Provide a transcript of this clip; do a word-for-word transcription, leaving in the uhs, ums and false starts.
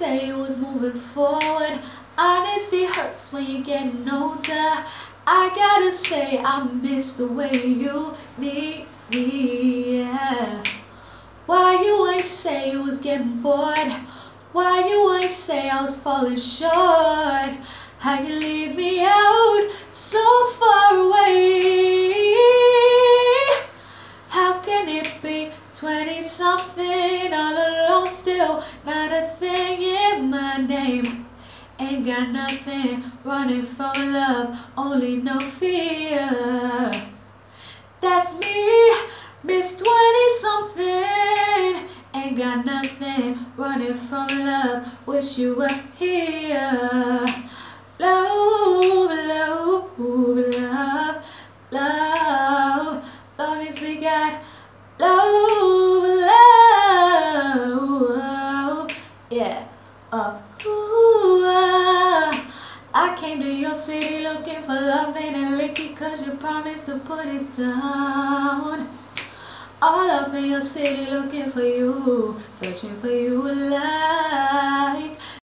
say you was moving forward. Honesty hurts when you're getting older. I gotta say I miss the way you need me, yeah. Why you ain't say you was getting bored? Why you ain't say I was falling short? How you leave me out so far away? How can it be twenty something all alone, still not a thing in my name? Ain't got nothing, running from love, only no fear. That's me, Miss twenty something. Ain't got nothing, running from love, wish you were here. Love, love, love, love, long as we got love, love, yeah. Uh, ooh, uh, I came to your city looking for love and a licky, cause you promised to put it down. All up in your city looking for you, searching for you like